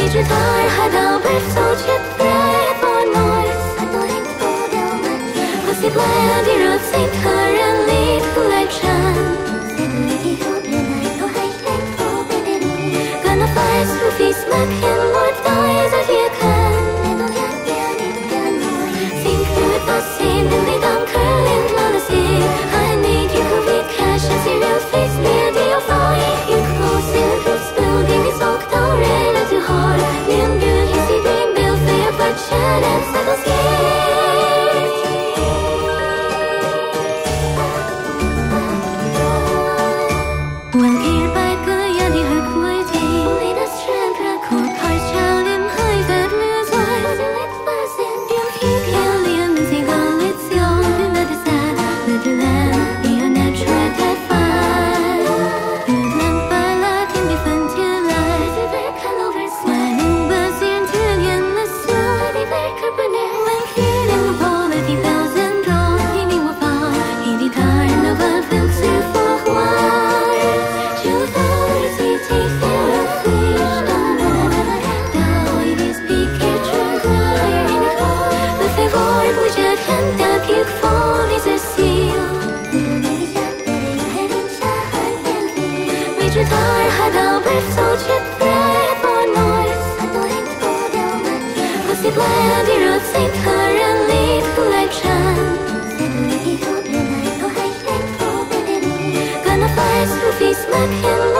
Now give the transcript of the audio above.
Gitar hade brevsorget brev och noise. Och sitt land i röd sänkt hör en lit collection. Gonna fight Sophie smack him more thighs as you can. Think through the scene and lay down curling lunacy. I need you to be cash and serial face media fine. You close in this building is locked down ready to hard. You do you see being built for your budget and settle skin. Gitar hade brevsorget brev och noise. Och sitt land i röd sänkt hör en lit collection. Gonna fight Sophie smack him